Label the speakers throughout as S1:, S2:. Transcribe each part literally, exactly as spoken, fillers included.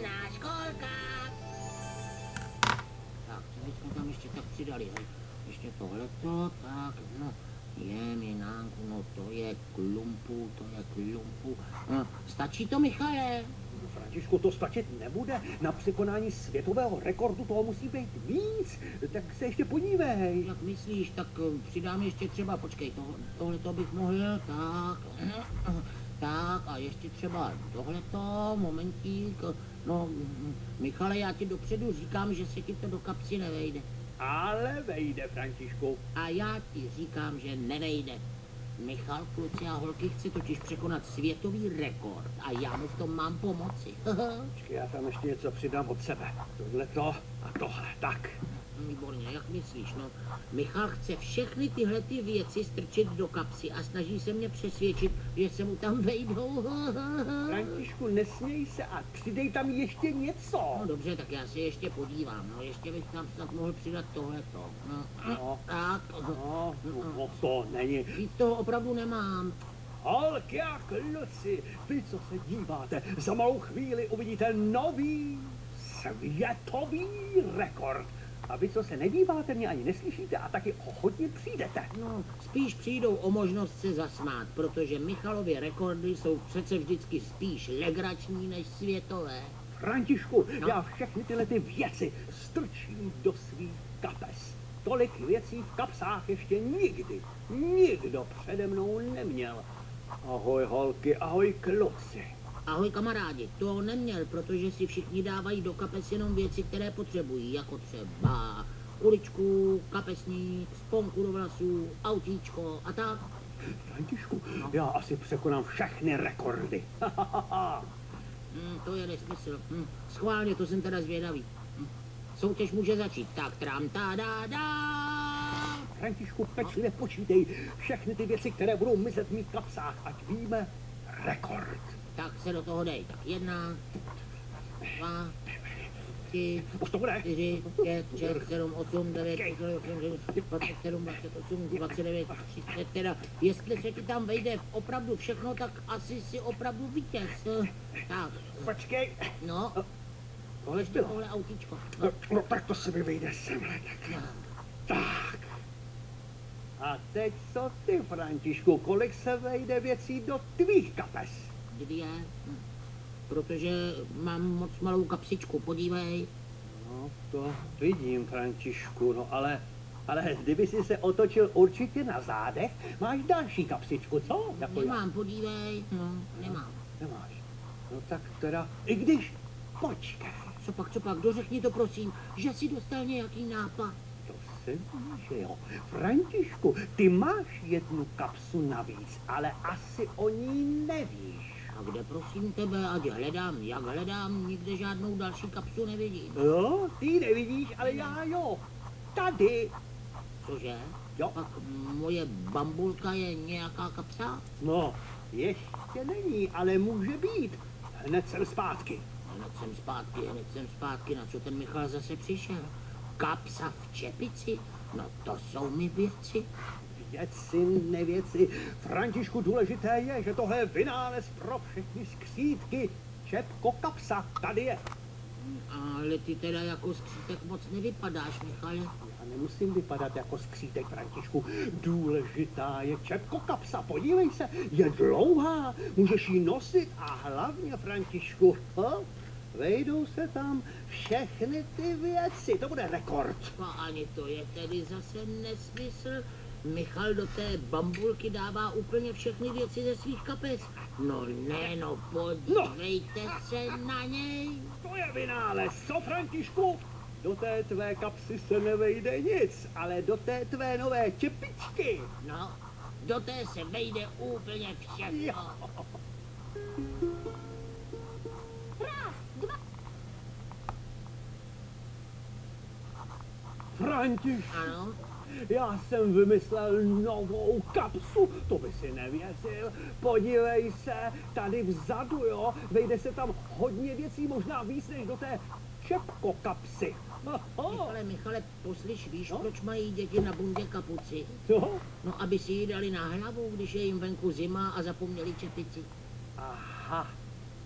S1: povinná školka. Tak, co jsme tam ještě tak přidali, hej? Ještě tohleto, tak, no, je minánku, no to je klumpu, to je klumpu. No, stačí to, Michale?
S2: Františku, to stačit nebude. Na překonání světového rekordu toho musí být víc. Tak se ještě podívej.
S1: Jak myslíš, tak přidám ještě třeba, počkej, to, tohleto bych mohl, tak, tak a ještě třeba tohleto, momentík. No, Michale, já ti dopředu říkám, že se ti to do kapsy nevejde.
S2: Ale vejde, Františku.
S1: A já ti říkám, že nevejde. Michal, kluci a holky, chce totiž překonat světový rekord a já mu v tom mám pomoci.
S2: Počkej, já tam ještě něco přidám od sebe. Tohleto a tohle, tak.
S1: Výborně, jak myslíš, no? Michal chce všechny tyhle ty věci strčit do kapsy a snaží se mě přesvědčit, že se mu tam vejdou.
S2: Františku, nesměj se a přidej tam ještě něco.
S1: No dobře, tak já se ještě podívám, no ještě bych tam snad mohl přidat tohleto. No,
S2: No.
S1: tak.
S2: No, no, to není.
S1: Víc toho opravdu nemám.
S2: Holky a kluci, vy, co se díváte, za malou chvíli uvidíte nový světový rekord. A vy, co se nedíváte, mě ani neslyšíte a taky ochotně přijdete.
S1: No, spíš přijdou o možnost se zasmát, protože Michalovy rekordy jsou přece vždycky spíš legrační než světové.
S2: Františku,
S1: No.
S2: já všechny tyhle ty věci strčím do svých kapes. Tolik věcí v kapsách ještě nikdy, nikdo přede mnou neměl. Ahoj holky, ahoj kluci.
S1: Ahoj kamarádi, to neměl, protože si všichni dávají do kapes jenom věci, které potřebují, jako třeba uličku, kapesník, sponku do vlasů, autíčko a tak.
S2: Františku, no. Já asi překonám všechny rekordy.
S1: Hmm, to je nesmysl. Hmm, schválně, to jsem teda zvědavý. Hmm. Soutěž může začít. Tak trám ta da da.
S2: Františku, pečlivě počítej všechny ty věci, které budou mizet v mých kapsách, ať víme rekord.
S1: Tak se do toho dej. Tak jedna, dva, tři,
S2: Už to bude.
S1: čtyři, pět, šest, sedm, osm, devět, dvacet sedm, dvacet osm, dvacet devět, třicet, teda, jestli se ti tam vejde opravdu všechno, tak asi si opravdu vítěz. Tak,
S2: Počkej.
S1: no,
S2: Tohle zbylo.
S1: tohle autíčko.
S2: No, no tak to se mi vejde semhle. Tak. tak. A teď co ty, Františku, kolik se vejde věcí do tvých kapes?
S1: Dvě, hm. Protože mám moc malou kapsičku, podívej.
S2: No, to vidím, Františku, no ale, ale kdyby si se otočil určitě na zádech, máš další kapsičku, co? Jako
S1: Nemám, podívej, no, nemám.
S2: Nemáš. No tak teda, i když, počkej.
S1: Co pak, co pak, dořekni to prosím, že jsi dostal nějaký nápad.
S2: To se ví, že jo. Františku, ty máš jednu kapsu navíc, ale asi o ní nevíš.
S1: A kde prosím tebe, ať hledám, jak hledám, nikde žádnou další kapsu nevidím.
S2: Jo, ty nevidíš, ale já jo. Tady.
S1: Cože?
S2: Jo.
S1: Pak moje bambulka je nějaká kapsa?
S2: No, ještě není, ale může být. Hned jsem zpátky.
S1: Hned jsem zpátky, hned jsem zpátky, na co ten Michal zase přišel? Kapsa v čepici? No to jsou mi věci.
S2: Věci, nevěci. Františku, důležité je, že tohle je vynález pro všechny skřítky. Čepko kapsa, tady je.
S1: Ale ty teda jako skřítek moc nevypadáš, Michale.
S2: Já nemusím vypadat jako skřítek, Františku. Důležitá je čepko kapsa, podívej se, je dlouhá, můžeš ji nosit a hlavně, Františku, ho, vejdou se tam všechny ty věci, to bude rekord.
S1: No ani to je tedy zase nesmysl. Michal do té bambulky dává úplně všechny věci ze svých kapes. No ne, no podívejte no. se na něj.
S2: To je vynález, co, Františku? Do té tvé kapsy se nevejde nic, ale do té tvé nové čepičky.
S1: No, do té se vejde úplně všechno.
S2: Jo.
S3: Raz, dva.
S2: Františ,
S1: Ano,
S2: já jsem vymyslel novou kapsu, to by si nevěřil. Podívej se, tady vzadu, jo, vejde se tam hodně věcí, možná víc než do té čepko kapsy.
S1: Michale, Michale, poslyš, víš,
S2: No?
S1: proč mají děti na bundě kapuci?
S2: Jo?
S1: No, aby si ji dali na hlavu, když je jim venku zima a zapomněli čepici.
S2: Aha,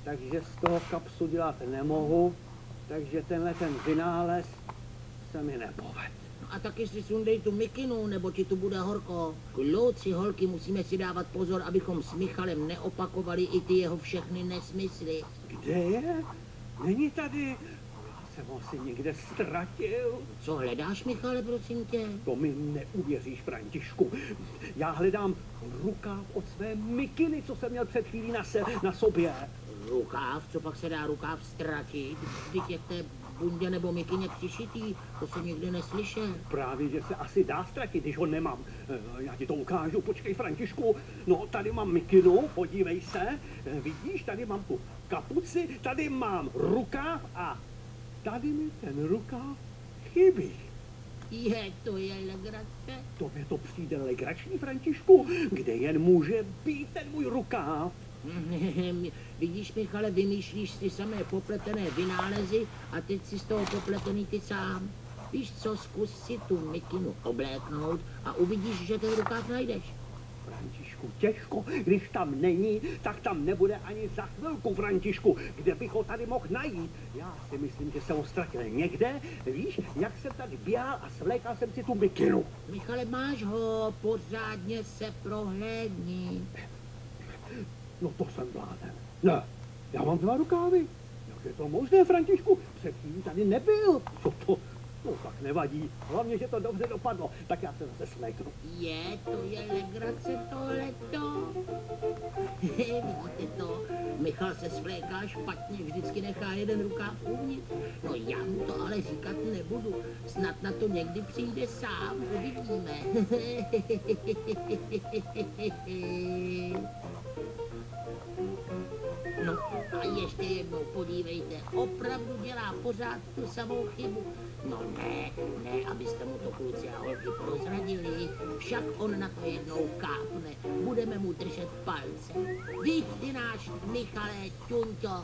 S2: takže z toho kapsu dělat nemohu, takže tenhle ten vynález se mi nepoved.
S1: No a taky si sundej tu mikinu, nebo ti tu bude horko. Kluci, holky, musíme si dávat pozor, abychom s Michalem neopakovali i ty jeho všechny nesmysly.
S2: Kde je? Není tady. Já jsem ho asi někde ztratil.
S1: Co hledáš, Michale, prosím tě?
S2: To mi neuvěříš, Františku. Já hledám rukáv od své mikiny, co jsem měl před chvílí na, se, na sobě.
S1: Rukáv? Co pak se dá rukáv ztratit? Vždyť je v té bundě nebo mikině přišitý, to jsem nikdy neslyšel.
S2: Právě, že se asi dá ztratit, když ho nemám. E, Já ti to ukážu, počkej, Františku. No, tady mám mikinu, podívej se. E, Vidíš, tady mám tu kapuci, tady mám rukáv a tady mi ten rukáv chybí.
S1: Je, to je legrace.
S2: Tobě to přijde legrační, Františku, kde jen může být ten můj rukáv.
S1: Vidíš, Michale, vymýšlíš si samé popletené vynálezy a teď si z toho popletený ty sám. Víš co, zkus si tu mikinu obléknout a uvidíš, že ten rukáv najdeš.
S2: Františku, těžko, když tam není, tak tam nebude ani za chvilku, Františku. Kde bych ho tady mohl najít? Já si myslím, že jsem ho ztratil někde. Víš, jak jsem tady běhal a svlékal jsem si tu mikinu.
S1: Michale, máš ho, pořádně se prohlédni.
S2: No to jsem blázen. Ne, já mám dva rukávy. Jak je to možné, Františku? Před chvílí tady nebyl. Co to? No tak nevadí. Hlavně, že to dobře dopadlo. Tak já se zase svléknu.
S1: Je, to je legrace tohleto. Vidíte to? Michal se svléká špatně, vždycky nechá jeden rukáv uvnitř. No já mu to ale říkat nebudu. Snad na to někdy přijde sám, uvidíme. No a ještě jednou podívejte, opravdu dělá pořád tu samou chybu. No ne, ne, abyste mu to kluci a holky prozradili, však on na to jednou kápne, budeme mu držet palce. Víš ty náš Michale, ťunťo.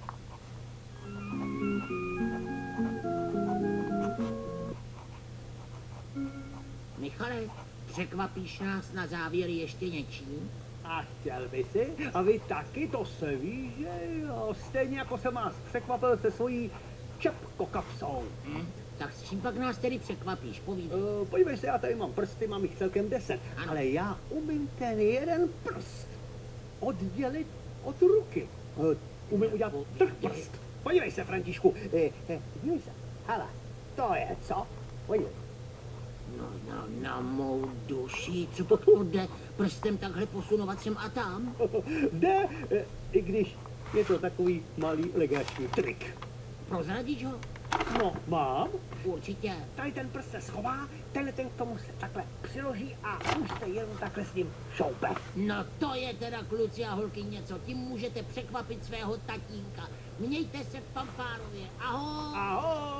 S1: Michale, překvapíš nás na závěr ještě něčím?
S2: A chtěl by si? A vy taky, to se ví, že jo? Stejně jako jsem vás překvapil se svojí čepkokapsou.
S1: Hm? Tak s čím pak nás tedy překvapíš, povídej.
S2: Uh, podívej se, já tady mám prsty, mám jich celkem deset,
S1: Ano.
S2: ale já umím ten jeden prst oddělit od ruky. Uh, umím udělat trhprst. Podívej se, Františku, eh, eh, podívej se, hele, to je co? Podívej.
S1: No, no, na mou duši, co pak to jde prstem takhle posunovat sem a tam?
S2: Jde, eh, i když je to takový malý legrační trik.
S1: Prozradíš ho?
S2: No, mám.
S1: Určitě.
S2: Tady ten prst se schová, tenhle ten k tomu se takhle přiloží a už se jenom takhle s ním šoupe.
S1: No to je teda, kluci a holky, něco. Tím můžete překvapit svého tatínka. Mějte se v Pampárově. Ahoj!
S2: Ahoj!